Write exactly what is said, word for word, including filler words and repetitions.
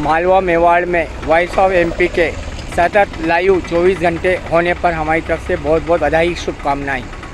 मालवा मेवाड़ में voice of MP के सतत लाइव चौबीस घंटे होने पर हमारी तरफ से बहुत बहुत बधाई, शुभकामनाएं।